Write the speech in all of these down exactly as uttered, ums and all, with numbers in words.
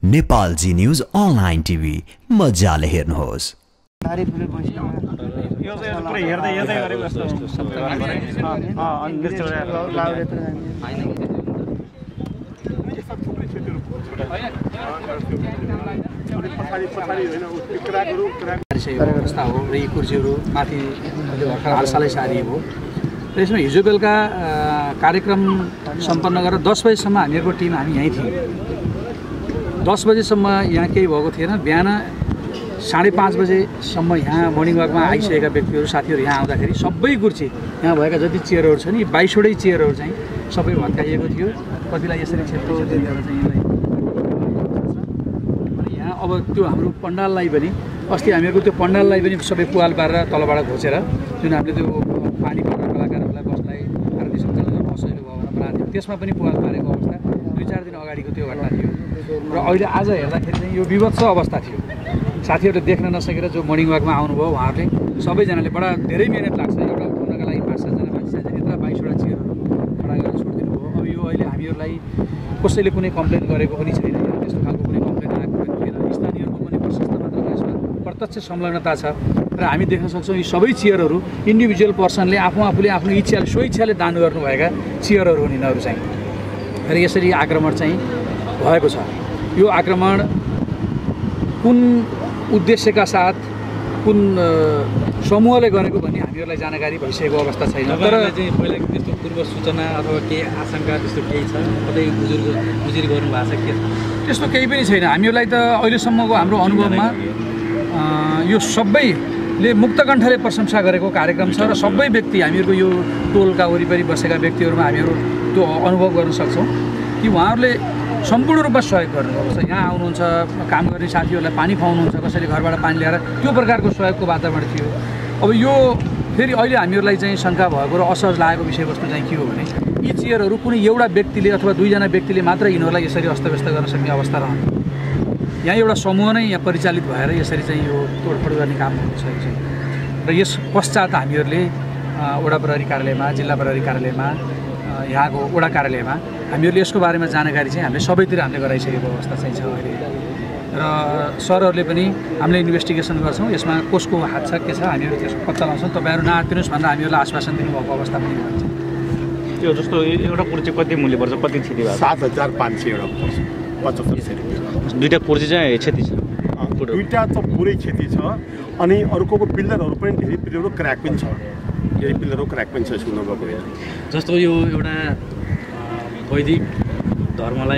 Nepalji news online TV मजाले हेर्नुहोस्। व्यवस्था हो र यी कुर्सीहरू माथि भर्खर हालसालै सारिएको हो र यसमा हिजो बेलुका कार्यक्रम सम्पन्न गरेर दस बजेसम्म हामीहरूको टिम हामी यहीँ थियौँ। दस बजेसम्म यहाँ केही भएको थिएन। बिहान साढे पाँच बजेसम्म यहाँ मर्निङ वाकमा आइसकेका व्यक्तिहरू साथीहरू यहाँ आउँदाखेरि सबै कुर्सी यहाँ भएका जति चेयरहरू छ नि बाइसवटै चेयरहरू चाहिँ सबै भत्काइएको थियो। कतिलाई यसरी क्षेत्र चाहिँ यसलाई यहाँ अब त्यो हाम्रो पण्डाललाई पनि अस्ति हामीहरूको त्यो पण्डाललाई पनि सबै पुवाल पारेर तलबाट घोचेर जुन हामीले त्यो पानी पर्न कलाकारहरूलाई बस्नलाई आरती सञ्चालन गर्न असजिलो भयो भनेर बनाएको थियो त्यसमा पनि पुवाल पारेको अवस्था दुई चार दिन अगाडिको त्यो घटना थियो र अहिले आज हेर्दाखेरि चाहिँ यो विभत्स अवस्था थियो। साथीहरूले देख्न नसकेर जो मर्निङ वाकमा आउनुभयो उहाँहरूले सबैजनाले बडा धेरै मिहिनेत लाग्छ एउटा उठाउनका लागि पाँच सातजना मान्छे चाहिँ यत्र बाइसवटा चेयरहरू खडा गरेर छोडिदिनु भयो। अब यो अहिले हामीहरूलाई कसैले कुनै कम्प्लेन गरेको पनि छैन, त्यस्तो खालको कुनै कम्प्लेन आएको पनि थिएन। स्थानीयहरूको पनि प्रशस्त मात्रामा यसमा प्रत्यक्ष संलग्नता छ र हामी देख्न सक्छौँ यी सबै चेयरहरू इन्डिभिजुअल पर्सनले आफू आफूले आफ्नो इच्छाले स्वेच्छाले दान गर्नुभएका चेयरहरू हुन् यिनीहरू चाहिँ। र यसरी आक्रमण चाहिँ भएको छ। यो आक्रमण कुन उद्देश्यका साथ कुन समूहले गरेको भन्ने हामीहरूलाई जानकारी भइसकेको अवस्था छैन। तर चाहिँ पहिला त्यस्तो पूर्व सूचना अथवा केही आशंका त्यस्तो केही छ? कतै गुजुर गुजुरी गर्नु भएको छ के? त्यस्तो केही पनि छैन। हामीहरूलाई त अहिलेसम्मको हाम्रो अनुभवमा यो सबैले मुक्तकण्ठले प्रशंसा गरेको कार्यक्रम छ र सबै व्यक्ति हामीहरूको यो टोलका वरिपरि बसेका व्यक्तिहरूमा हामीहरू त्यो अनुभव गर्न सक्छौँ कि उहाँहरूले सम्पूर्ण रूपमा सहयोग गर्नुभएको छ। यहाँ आउनुहुन्छ, काम गर्ने साथीहरूलाई पानी खुवाउनुहुन्छ, कसैले घरबाट पानी ल्याएर त्यो प्रकारको सहयोगको वातावरण थियो। अब यो फेरि अहिले हामीहरूलाई चाहिँ शङ्का भएको र असहज लागेको विषयवस्तु चाहिँ के हो भने यी चेयरहरू कुनै एउटा व्यक्तिले अथवा दुईजना व्यक्तिले मात्र यिनीहरूलाई यसरी अस्तव्यस्त गर्न सक्ने अवस्था रहन्छ। यहाँ एउटा समूह नै यहाँ परिचालित भएर यसरी चाहिँ यो तोडफोड गर्ने काम भइसकेको छ। र यस पश्चात हामीहरूले वडा प्रहरी कार्यालयमा, जिल्ला प्रहरी कार्यालयमा, यहाँको वडा कार्यालयमा हामीहरूले यसको बारेमा जानकारी चाहिँ हामीले सबैतिर हामीले गराइसकेको अवस्था चाहिँ छ अहिले। र सरहरूले पनि हामीले इन्भेस्टिगेसन गर्छौँ, यसमा कसको हात छ के छ हामीहरू त्यसको पत्ता लगाउँछौँ। तपाईँहरू नआत्तिनुहोस् भनेर हामीहरूलाई आश्वासन दिनुभएको अवस्था पनि हुन्छ। त्यो जस्तो एउटा कुर्सी कति मूल्य पर्छ, कति क्षति भएको? सात हजार पाँच सय एउटा पर्छ, पचहत्तर सय रुपियाँ। दुईवटा कुर्सी चाहिँ क्षति छ? दुईवटा त पुरै क्षति छ अनि अर्को पिल्लरहरू पनि धेरै पिल्लरहरू क्र्याक पनि छ, धेरै पिल्लरहरू क्र्याक पनि छ सुन्नु भएको होइन। जस्तो यो एउटा वैदिक धर्मलाई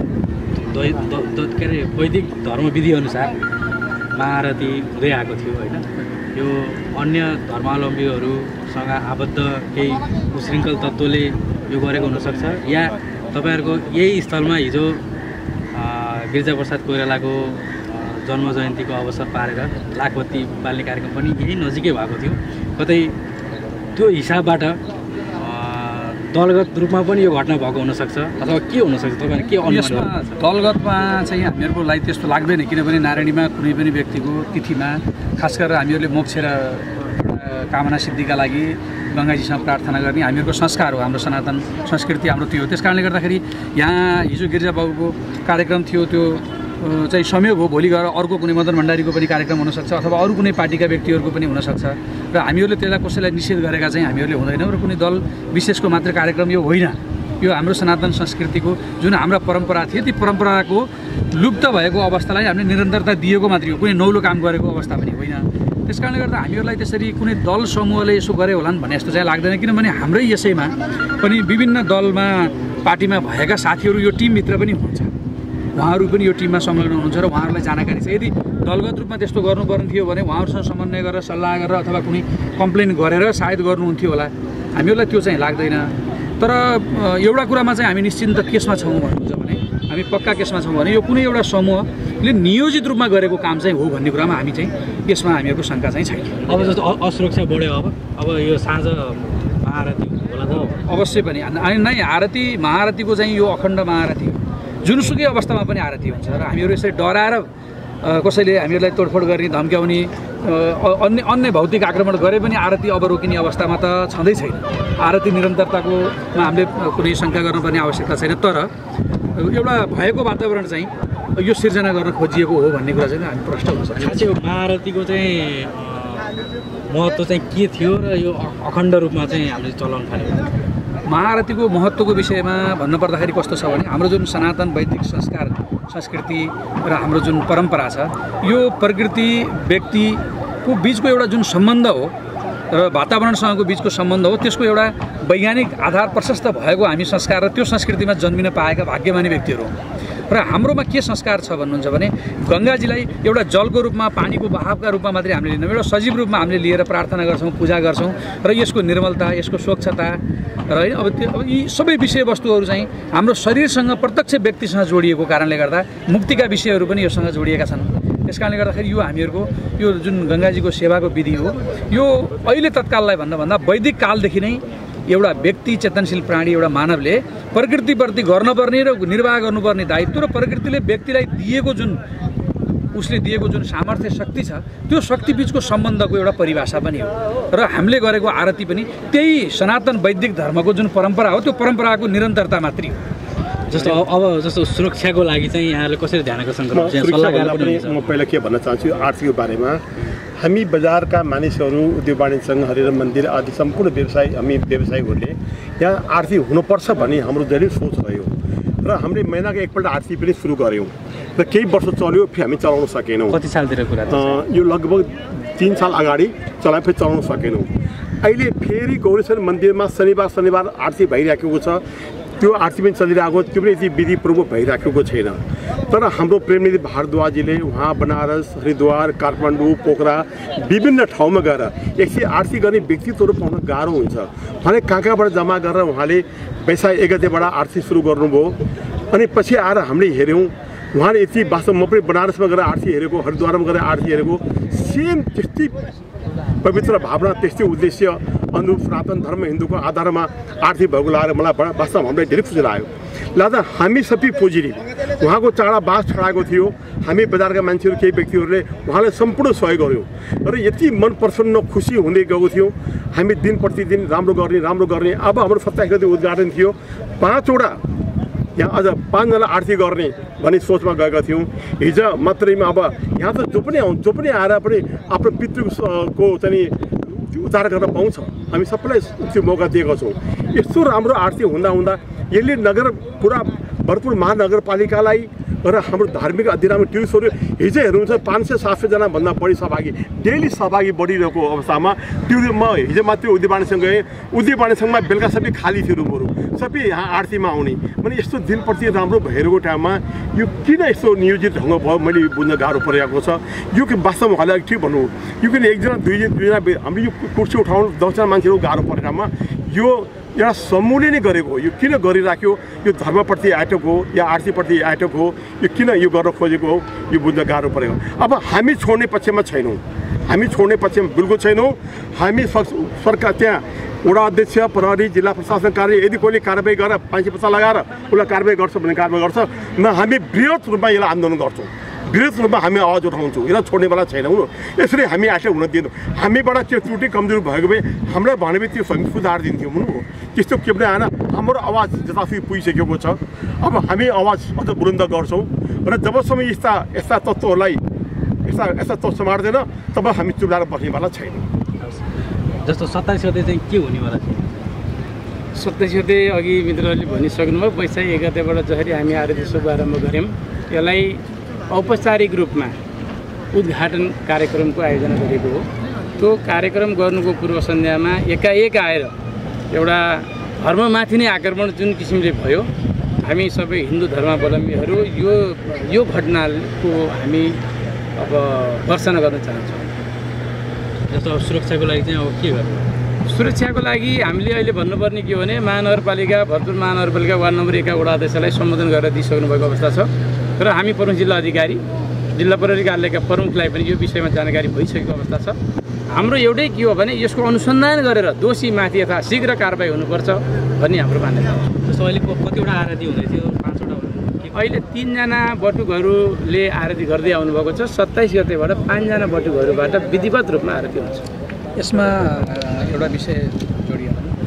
के अरे वैदिक धर्मविधिअनुसार महाआरती हुँदै आएको थियो होइन। यो अन्य धर्मावलम्बीहरूसँग आबद्ध केही उशृङ्खल तत्त्वले यो गरेको हुनसक्छ या तपाईँहरूको यही स्थलमा हिजो गिरिजाप्रसाद कोइरालाको जन्म जयन्तीको अवसर पारेर लाखबत्ती बाल्ने कार्यक्रम पनि यही नजिकै भएको थियो। कतै त्यो हिसाबबाट दलगत रूपमा पनि यो घटना भएको हुनसक्छ अथवा के हुनसक्छ? तपाईँले के यसमा दलगतमा चाहिँ हामीहरूको लागि त्यस्तो लाग्दैन, किनभने नारायणीमा कुनै पनि व्यक्तिको तिथिमा खास गरेर हामीहरूले मोक्ष र कामना सिद्धिका लागि गङ्गाजीसँग प्रार्थना गर्ने हामीहरूको संस्कार हो, हाम्रो सनातन संस्कृति हाम्रो त्यो हो। त्यस कारणले गर्दाखेरि यहाँ हिजो गिरिजाबाबुको कार्यक्रम थियो, त्यो चाहिँ संयोग हो। भोलि गएर अर्को कुनै मदन भण्डारीको पनि कार्यक्रम हुनसक्छ अथवा अरू कुनै पार्टीका व्यक्तिहरूको पनि हुनसक्छ र हामीहरूले त्यसलाई कसैलाई निषेध गरेका चाहिँ हामीहरूले हुँदैनौँ र कुनै दल विशेषको मात्र कार्यक्रम यो होइन। यो हाम्रो सनातन संस्कृतिको जुन हाम्रा परम्परा थियो ती परम्पराको लुप्त भएको अवस्थालाई हामीले निरन्तरता दिएको मात्रै हो, कुनै नौलो काम गरेको अवस्था पनि होइन। त्यस कारणले गर्दा हामीहरूलाई त्यसरी कुनै दल समूहले यसो गरे होलान् भन्ने जस्तो चाहिँ लाग्दैन, किनभने हाम्रै यसैमा पनि विभिन्न दलमा पार्टीमा भएका साथीहरू यो टिमभित्र पनि हुनुहुन्छ। उहाँहरू पनि यो टिममा संलग्न हुनुहुन्छ र उहाँहरूलाई जानकारी छ। यदि दलगत रूपमा त्यस्तो गर्नुपर्ने थियो भने उहाँहरूसँग समन्वय गरेर सल्लाह गरेर अथवा कुनै कम्प्लेन गरेर सायद गर्नुहुन्थ्यो होला। हामीहरूलाई त्यो चाहिँ लाग्दैन। तर एउटा कुरामा चाहिँ हामी निश्चिन्त केसमा छौँ भन्नुहुन्छ भने हामी पक्का केसमा छौँ भने यो कुनै एउटा समूहले नियोजित रूपमा गरेको काम चाहिँ हो भन्ने कुरामा हामी चाहिँ यसमा हामीहरूको शङ्का चाहिँ छैन। अब जस्तो असुरक्षा बढ्यो अब अब यो साँझ महाआरती होला त? अवश्य पनि नै आरती महाआरतीको चाहिँ यो अखण्ड महाआरती जुनसुकै अवस्थामा पनि आरती हुन्छ र हामीहरू यसरी डराएर कसैले हामीहरूलाई तोडफोड गर्ने धम्क्याउने अन्य अन्य भौतिक आक्रमण गरे पनि आरती अब रोकिने अवस्थामा त छँदै छैन। आरती निरन्तरताकोमा हामीले कुनै शङ्का गर्नुपर्ने आवश्यकता छैन। तर एउटा भएको वातावरण चाहिँ यो सिर्जना गर्न खोजिएको हो भन्ने कुरा चाहिँ हामी प्रष्ट हुन सक्छौँ। खासै महारथीको चाहिँ महत्त्व चाहिँ के थियो र यो अखण्ड रूपमा चाहिँ हामीले चलाउन थाल्यौँ? महारथीको महत्त्वको विषयमा भन्नुपर्दाखेरि कस्तो छ भने हाम्रो जुन सनातन वैदिक संस्कार संस्कृति र हाम्रो जुन परम्परा छ यो प्रकृति व्यक्तिको बिचको एउटा जुन सम्बन्ध हो र वातावरणसँगको बिचको सम्बन्ध हो त्यसको एउटा वैज्ञानिक आधार प्रशस्त भएको हामी संस्कार र त्यो संस्कृतिमा जन्मिन पाएका भाग्यमानी व्यक्तिहरू हौँ। र हाम्रोमा के संस्कार छ भन्नुहुन्छ भने गङ्गाजीलाई एउटा जलको रूपमा पानीको बहावका रूपमा मात्रै हामीले लिँदैनौँ, एउटा सजीव रूपमा हामीले लिएर प्रार्थना गर्छौँ, पूजा गर्छौँ र यसको निर्मलता, यसको स्वच्छता र होइन अब त्यो अब यी सबै विषयवस्तुहरू चाहिँ हाम्रो शरीरसँग प्रत्यक्ष व्यक्तिसँग जोडिएको कारणले गर्दा मुक्तिका विषयहरू पनि योसँग जोडिएका छन्। त्यस कारणले गर्दाखेरि यो हामीहरूको यो जुन गङ्गाजीको सेवाको विधि हो यो अहिले तत्काललाई भन्नुभन्दा वैदिक कालदेखि नै एउटा व्यक्ति चेतनशील प्राणी एउटा मानवले प्रकृतिप्रति गर्नुपर्ने र निर्वाह गर्नुपर्ने दायित्व र प्रकृतिले व्यक्तिलाई दिएको जुन उसले दिएको जुन सामर्थ्य शक्ति छ त्यो शक्ति बिचको सम्बन्धको एउटा परिभाषा पनि हो र हामीले गरेको आरती पनि त्यही सनातन वैदिक धर्मको जुन परम्परा हो त्यो परम्पराको निरन्तरता मात्रै हो। जस्तो अब जस्तो सुरक्षाको लागि चाहिँ यहाँले कसरी ध्यान आकर्षण गर्नुहुन्छ? म पहिला के भन्न चाहन्छु आरतीको बारेमा। हामी बजारका मानिसहरू उद्योग वाणिज्य सङ्घ हरिहर मन्दिर आदि सम्पूर्ण व्यवसाय हामी व्यवसायीहरूले यहाँ आरती हुनुपर्छ भन्ने हाम्रो धेरै सोच रह्यो र हामीले महिनाको एकपल्ट आरती पनि सुरु गऱ्यौँ र केही वर्ष चल्यो फेरि हामी चलाउन सकेनौँ। कति सालतिर कुरा यो लगभग तिन साल अगाडि चलाए फेरि चलाउन सकेनौँ। अहिले फेरि गौरीश्वर मन्दिरमा शनिबार शनिबार आरती भइराखेको छ, त्यो आरती पनि चलिरहेको, त्यो पनि यति विधिपूर्वक भइराखेको छैन। तर हाम्रो प्रेमनिधि भारद्वाजजीले उहाँ बनारस, हरिद्वार, काठमाडौँ, पोखरा विभिन्न ठाउँमा गएर एकछिन आरती गर्ने व्यक्तित्वहरू पाउन गाह्रो हुन्छ। उहाँले कहाँ कहाँबाट जम्मा गरेर उहाँले पैसा एक गतेबाट आरती सुरु गर्नुभयो अनि पछि आएर हामीले हेऱ्यौँ उहाँले यति वास्तव म पनि बनारसमा गएर आरती हेरेको, हरिद्वारमा गएर आरती हेरेको, सेम त्यस्तै पवित्र भावना त्यस्तै उद्देश्य अनुरूप सनातन धर्म हिन्दूको आधारमा आरती भएको लागेर मलाई बडा वास्तवमा हामीलाई धेरै खुसी लाग्यो। लिहाजा हामी सबै पोजिटिभ उहाँको चाडा बास छडाएको थियो। हामी बजारका मान्छेहरू केही व्यक्तिहरूले उहाँलाई सम्पूर्ण सहयोग गऱ्यौँ र यति मन प्रसन्न खुसी हुँदै गएको थियौँ। हामी दिन प्रतिदिन राम्रो गर्ने राम्रो गर्ने अब हाम्रो सत्ताइस गते उद्घाटन थियो, पाँचवटा यहाँ अझ पाँचजना आरती गर्ने भन्ने सोचमा गएका थियौँ। हिजो मात्रैमा अब यहाँ त जो पनि आउँ जो पनि आएर पनि आफ्नो पितृको चाहिँ उद्धार गर्न पाउँछ, हामी सबैलाई त्यो मौका दिएका छौँ। यस्तो राम्रो आरती हुँदा हुँदा यसले नगर पुरा भरतपुर महानगरपालिकालाई र हाम्रो धार्मिक अधिराम टुरिस्टहरू हिजो हेर्नुहुन्छ पाँच सय सात सयजना भन्दा बढी सहभागी डेली सहभागी बढिरहेको अवस्थामा टुरिस्ट म हिजो मात्रै उद्योग वाणिज्यसँग गएँ, उद्योग वाणिज्यसँगमा बेलुका सबै खाली थियो रुमहरू, सबै यहाँ आरतीमा आउने। मैले यस्तो दिनप्रति राम्रो भइरहेको टाइममा यो किन यस्तो नियोजित ढङ्ग भयो मैले बुझ्न गाह्रो परिरहेको छ। यो कि वास्तवमा उहाँलाई ठिक भन्नु यो किन एकजना दुईजना दुईजना हामीले यो कुर्सी उठाउनु दसजना मान्छेहरू गाह्रो परेरमा यो एउटा समूहले नै गरेको हो। यो किन गरिराख्यो, यो धर्मप्रति आटक हो या आरतीप्रति आटक हो, यो किन यो गर्न खोजेको हो यो बुझ्न गाह्रो परेको। अब हामी छोड्ने पक्षमा छैनौँ, हामी छोड्ने पक्षमा बिल्कुल छैनौँ। हामी सरकार त्यहाँ वडा अध्यक्ष प्रहरी जिल्ला प्रशासन कार्य यदि कोहीले कारबाही गरेर पाँच पैसा लगाएर उसलाई कारबाही गर्छ भने कारबाही गर्छ न, हामी बृहत रूपमा यसलाई आन्दोलन गर्छौँ, बृहत रूपमा हामी आवाज उठाउँछौँ, यसलाई छोड्नेवाला छैनौँ। यसरी हामी आटक हुन दिँदैनौँ। हामीबाट त्यो त्रुटि कमजोरी भएको भए हामीलाई भने त्यो सुधार दिन्थ्यौँ हुनु हो, त्यस्तो के पनि आएन। हाम्रो आवाज जतासुकै पुगिसकेको छ, अब हामी आवाज अझ बुलन्द गर्छौँ र जबसम्म यस्ता यस्ता तत्त्वहरूलाई यस्ता यस्ता तत्त्व समार्दैन तब हामी चुप लागेर बस्नेवाला छैनौँ। जस्तो सत्ताइस गते चाहिँ के हुनेवाला छ? सत्ताइस गते अघि मित्रहरूले भनिसक्नुभयो, वैशाख एक गतेबाट जसरी हामी आरती शुभारम्भ गऱ्यौँ यसलाई औपचारिक रूपमा उद्घाटन कार्यक्रमको आयोजना गरेको हो। त्यो कार्यक्रम गर्नुको पूर्व सन्ध्यामा एकाएक आएर एउटा धर्ममाथि नै आक्रमण जुन किसिमले भयो, हामी सबै हिन्दू धर्मावलम्बीहरू यो यो घटनाको हामी अब भर्सना गर्न चाहन्छौँ। जस्तो सुरक्षाको लागि चाहिँ अब के गर्नु? सुरक्षाको लागि हामीले अहिले भन्नुपर्ने के हो भने महानगरपालिका भरतपुर महानगरपालिका वार्ड नम्बर एकका वडा अध्यक्षलाई सम्बोधन गरेर दिइसक्नु भएको अवस्था छ र हामी प्रमुख जिल्ला अधिकारी जिल्ला प्रहरी कार्यालयका प्रमुखलाई पनि यो विषयमा जानकारी भइसकेको अवस्था छ। हाम्रो एउटै के हो भने यसको अनुसन्धान गरेर दोषीमाथि यथा शीघ्र कारबाही हुनुपर्छ भन्ने हाम्रो मान्यता हो। जस्तो अहिले कतिवटा आरती हुँदै थियो? पाँचवटा अहिले तिनजना बटुकहरूले आरती गर्दै आउनुभएको छ। सत्ताइस गतेबाट पाँचजना बटुकहरूबाट विधिवत रूपमा आरती हुन्छ। यसमा एउटा विषय जोडियो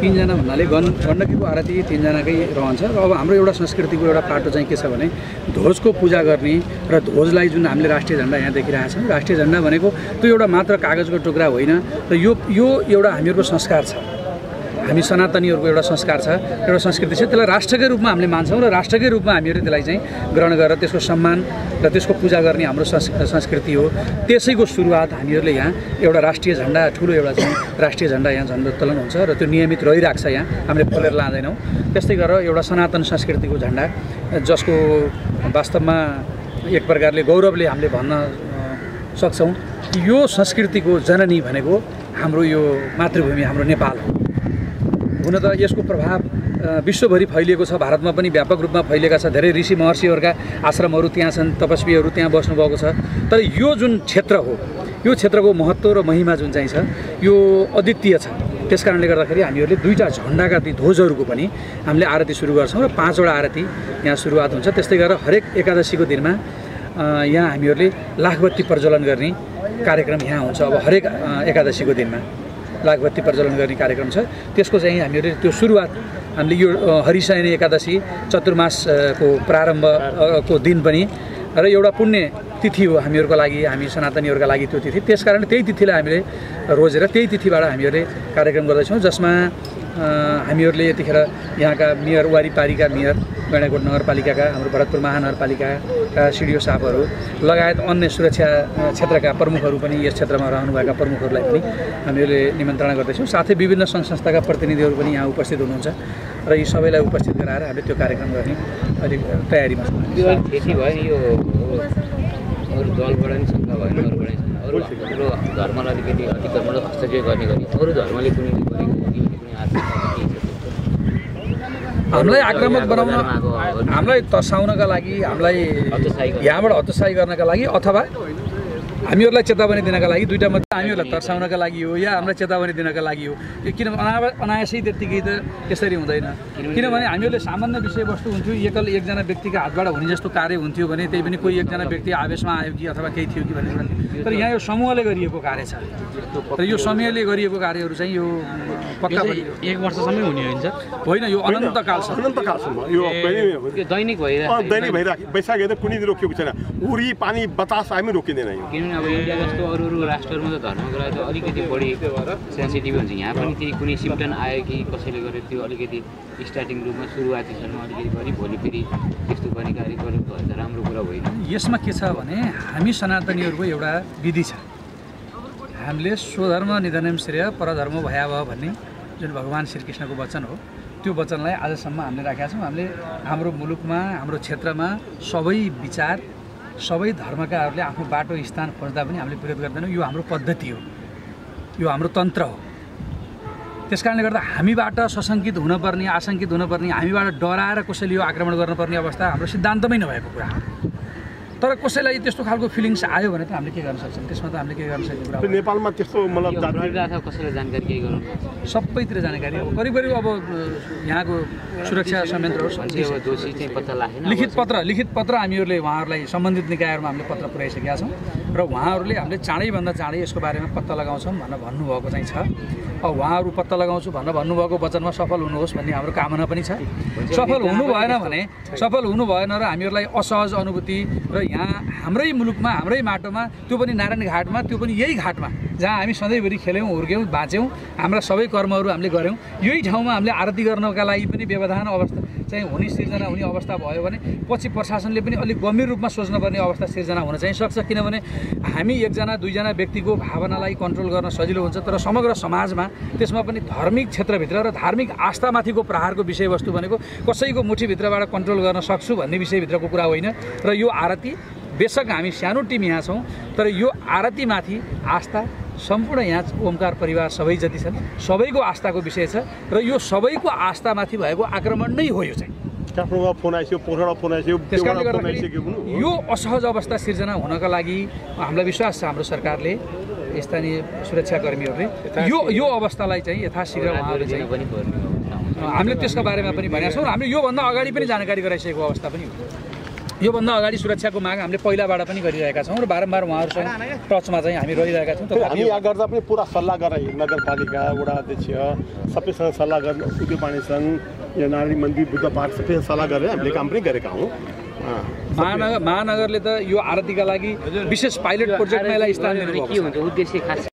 तिनजना भन्नाले गण गण्डकीको आरती तिनजनाकै रहन्छ र अब हाम्रो एउटा संस्कृतिको एउटा पाटो चाहिँ के छ भने ध्वजको पूजा गर्ने र ध्वजलाई जुन हामीले राष्ट्रिय झन्डा यहाँ देखिरहेका छौँ राष्ट्रिय झन्डा भनेको त्यो एउटा मात्र कागजको टुक्रा होइन र यो यो एउटा हामीहरूको संस्कार छ हामी सनातनीहरूको एउटा संस्कार छ एउटा संस्कृति छ त्यसलाई राष्ट्रकै रूपमा हामीले मान्छौँ र राष्ट्रकै रूपमा हामीहरू त्यसलाई चाहिँ ग्रहण गरेर त्यसको सम्मान र त्यसको पूजा गर्ने हाम्रो संस्कृति हो त्यसैको सुरुवात हामीहरूले यहाँ एउटा राष्ट्रिय झन्डा ठुलो एउटा चाहिँ राष्ट्रिय झन्डा यहाँ झन्डोत्तोलन हुन्छ र त्यो नियमित रहिरहेको छ यहाँ हामीले खोलेर लाँदैनौँ त्यस्तै गरेर एउटा सनातन संस्कृतिको झन्डा जसको वास्तवमा एक प्रकारले गौरवले हामीले भन्न सक्छौँ कि यो संस्कृतिको जननी भनेको हाम्रो यो मातृभूमि हाम्रो नेपाल हो हुन त यसको प्रभाव विश्वभरि फैलिएको छ भारतमा पनि व्यापक रूपमा फैलिएका छ धेरै ऋषि महर्षिहरूका आश्रमहरू त्यहाँ छन् तपस्वीहरू त्यहाँ बस्नुभएको छ तर यो जुन क्षेत्र हो यो क्षेत्रको महत्त्व र महिमा जुन चाहिँ छ यो अद्वितीय छ त्यस कारणले गर्दाखेरि हामीहरूले दुईवटा झन्डाका ती ध्वजहरूको पनि हामीले आरती सुरु गर्छौँ र पाँचवटा आरती यहाँ सुरुवात हुन्छ त्यस्तै गरेर हरेक एकादशीको दिनमा यहाँ हामीहरूले लाखबत्ती प्रज्वलन गर्ने कार्यक्रम यहाँ हुन्छ अब हरेक एकादशीको दिनमा लाखबत्ती प्रज्वलन गर्ने कार्यक्रम छ त्यसको चाहिँ हामीहरूले त्यो सुरुवात हामीले यो हरिशयनी एकादशी चतुर्मासको प्रारम्भको दिन पनि र एउटा पुण्य तिथि हो हामीहरूको लागि हामी सनातनीहरूका लागि त्यो तिथि त्यसकारण त्यही तिथिलाई हामीले रोजेर त्यही तिथिबाट हामीहरूले कार्यक्रम गर्दैछौँ जसमा हामीहरूले यतिखेर यहाँका मेयर वारिपारीका मेयर गैँडाकोट नगरपालिकाका हाम्रो भरतपुर महानगरपालिकाका सिडिओ साहबहरू लगायत अन्य सुरक्षा क्षेत्रका प्रमुखहरू पनि यस क्षेत्रमा रहनुभएका प्रमुखहरूलाई पनि हामीहरूले निमन्त्रणा गर्दैछौँ साथै विभिन्न सङ्घ संस्थाका प्रतिनिधिहरू पनि यहाँ उपस्थित हुनुहुन्छ र यी सबैलाई उपस्थित गराएर हामीले त्यो कार्यक्रम गर्ने अलिक तयारीमा छौँ खेती भयो यो अरू दलबाट पनि शङ्का भएन अरूबाट अरू हाम्रो धर्मलाई अलिकति अतिक्रमण हस्तक्षेप गर्ने गरी अरू धर्मले कुनै गरेको कुनै आर्थिक हामीलाई आक्रामक बनाउन हामीलाई तर्साउनका लागि हामीलाई यहाँबाट हतोत्साही गर्नका लागि अथवा हामीहरूलाई चेतावनी दिनका लागि दुईटा मध्ये हामीहरूलाई तर्साउनका लागि हो या हामीलाई चेतावनी दिनका लागि हो किनभने अना अनायासै त्यत्तिकै त त्यसरी हुँदैन किनभने हामीहरूले सामान्य विषयवस्तु हुन्थ्यो एकल एकजना व्यक्तिका हातबाट हुने जस्तो कार्य हुन्थ्यो भने त्यही पनि कोही एकजना व्यक्ति आवेशमा आयो कि अथवा केही थियो कि भन्ने कुरा थियो तर यहाँ यो समूहले गरिएको कार्य छ र यो समूहले गरिएको कार्यहरू चाहिँ यो पक्का एक वर्षसम्मै हुने हुन्छ होइन यो अनन्तकालसम्म अनन्तकालसम्म यो दैनिक भइरहेको दैनिक भइरहेको वैशाख हेर्दा कुनै दिन रोकिएको छैन उरी पानी बतास हामी रोकिँदैन यो किनभने अब इन्डिया जस्तो अरू अरू राष्ट्रहरूमा त धर्मको लागि त अलिकति बढी सेन्सिटिभ हुन्छ यहाँ पनि त्यही कुनै सिम्टम आयो कि कसैले गरेर त्यो अलिकति स्टार्टिङ रूपमा सुरुवाती क्षणमा अलिकति पनि भोलि फेरि त्यस्तो गर्ने कार्य गर्नु भयो त राम्रो कुरा होइन यसमा के छ भने हामी सनातनीहरूको एउटा विधि छ हामीले स्वधर्म निधनम श्रेय परधर्म भयावह भन्ने जुन भगवान् श्रीकृष्णको वचन हो त्यो वचनलाई आजसम्म हामीले राखेका छौँ हामीले हाम्रो मुलुकमा हाम्रो क्षेत्रमा सबै विचार सबै धर्मकाहरूले आफ्नो बाटो स्थान खोज्दा पनि हामीले विरोध गर्दैनौँ यो हाम्रो पद्धति हो यो हाम्रो तन्त्र हो त्यस कारणले गर्दा हामीबाट सशङ्कित हुनुपर्ने आशङ्कित हुनुपर्ने हामीबाट डराएर कसैले यो आक्रमण गर्नुपर्ने अवस्था हाम्रो सिद्धान्तमै नभएको कुरा तर कसैलाई त्यस्तो खालको फिलिङ्स आयो भने त हामीले के गर्न सक्छौँ त्यसमा त हामीले के गर्न सक्ने कुरा नेपालमा त्यस्तो मतलब कसैलाई जानकारी केही गरौँ सबैतिर जानकारी अब करिब करिब अब यहाँको सुरक्षा संयन्त्रहरू दोषी चाहिँ पत्ता लाग्दैन लिखित पत्र लिखित पत्र हामीहरूले उहाँहरूलाई सम्बन्धित निकायहरूमा हामीले पत्र पुर्याइसकेका छौँ र उहाँहरूले हामीले चाँडैभन्दा चाँडै यसको बारेमा पत्ता लगाउँछौँ भनेर भन्नुभएको चाहिँ छ अब उहाँहरू पत्ता लगाउँछु भनेर भन्नुभएको वचनमा सफल हुनुहोस् भन्ने हाम्रो कामना पनि छ सफल हुनु भएन भने सफल हुनु भएन र हामीहरूलाई असहज अनुभूति र यहाँ हाम्रै मुलुकमा हाम्रै माटोमा त्यो पनि नारायण घाटमा त्यो पनि यही घाटमा जहाँ हामी सधैँभरि खेल्यौँ हुर्क्यौँ बाँच्यौँ हाम्रा सबै कर्महरू हामीले गऱ्यौँ यही ठाउँमा हामीले आरती गर्नका लागि पनि व्यवधान अवस्था चाहिँ हुने सिर्जना हुने अवस्था भयो भने पछि प्रशासनले पनि अलिक गम्भीर रूपमा सोच्नुपर्ने अवस्था सिर्जना हुन चाहिँ सक्छ किनभने हामी एकजना दुईजना व्यक्तिको भावनालाई कन्ट्रोल गर्न सजिलो हुन्छ तर समग्र समाजमा त्यसमा पनि धार्मिक क्षेत्रभित्र र धार्मिक आस्थामाथिको प्रहारको विषयवस्तु भनेको कसैको मुठीभित्रबाट कन्ट्रोल गर्न सक्छु भन्ने विषयभित्रको कुरा होइन र यो आरती बेशक हामी सानो टिम यहाँ छौँ तर यो आरतीमाथि आस्था सम्पूर्ण यहाँ ओमकार परिवार सबै जति छन् सबैको आस्थाको विषय छ र यो सबैको आस्थामाथि भएको आक्रमण नै हो यो चाहिँ काठमाडौँमा फोन आइसक्यो पोखरामा फोन आइसक्यो त्यस कारणले गर्दाखेरि यो असहज अवस्था सिर्जना हुनका लागि हामीलाई विश्वास छ हाम्रो सरकारले स्थानीय सुरक्षाकर्मीहरूले यो यो अवस्थालाई चाहिँ यथाशीघ्र उहाँहरूले चाहिँ हामीले त्यसको बारेमा पनि भनेका छौँ हामीले योभन्दा अगाडि पनि जानकारी गराइसकेको अवस्था पनि हो योभन्दा अगाडि सुरक्षाको माग हामीले पहिलाबाट पनि गरिरहेका छौँ र बारम्बार उहाँहरूसँग टचमा चाहिँ हामी रहिरहेका छौँ। हामी यहाँ गर्दा पनि पुरा सल्लाह गरेर नगरपालिका वडा अध्यक्ष सबैसँग सल्लाह गरेर उद्योगवाणी सङ्घ या नारायणी मन्दिर बुद्ध पार्क सबैसँग सल्लाह गरेर हामीले काम पनि गरेका हौँ। महानगर महानगरले त यो आरतीका लागि विशेष पाइलट प्रोजेक्टमा यसलाई स्थान दिनुभएको छ। के हुन्छ उद्देश्य खास